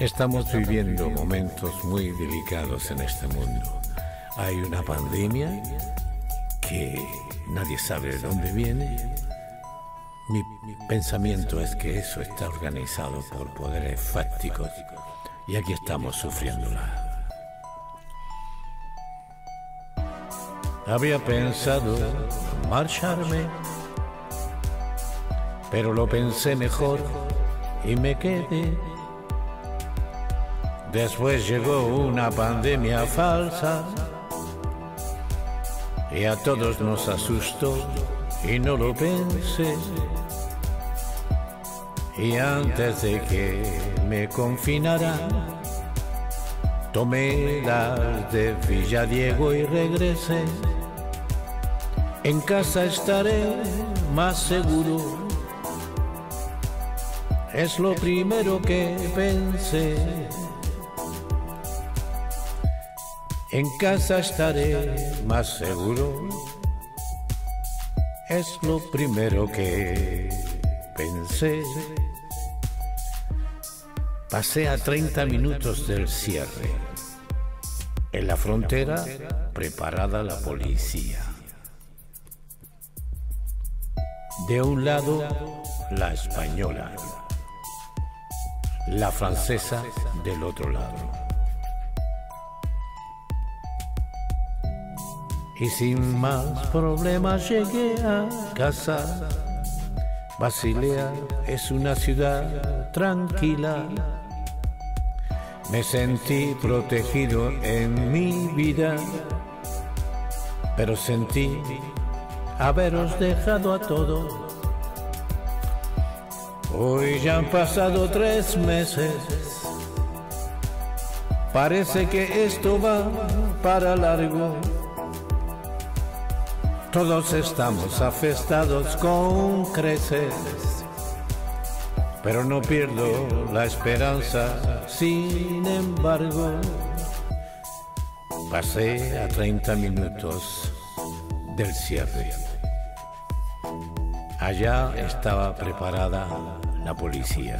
Estamos viviendo momentos muy delicados en este mundo. Hay una pandemia que nadie sabe de dónde viene. Mi pensamiento es que eso está organizado por poderes fácticos y aquí estamos sufriéndola. Había pensado marcharme, pero lo pensé mejor y me quedé. Después llegó una pandemia falsa y a todos nos asustó y no lo pensé. Y antes de que me confinaran, tomé las de Villadiego y regresé. En casa estaré más seguro, es lo primero que pensé. En casa estaré más seguro, es lo primero que pensé. Pasé a 30 minutos del cierre. En la frontera, preparada la policía. De un lado, la española. La francesa del otro lado. Y sin más problemas llegué a casa. Basilea es una ciudad tranquila. Me sentí protegido en mi vida, pero sentí haberos dejado a todos. Hoy ya han pasado 3 meses. Parece que esto va para largo. Todos estamos afectados con creces, pero no pierdo la esperanza. Sin embargo, pasé a 30 minutos del cierre. Allá estaba preparada la policía.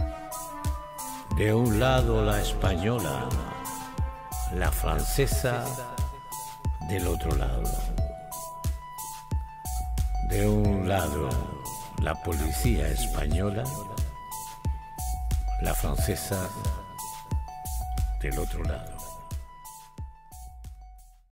De un lado la española, la francesa del otro lado. De un lado, la policía española, la francesa del otro lado.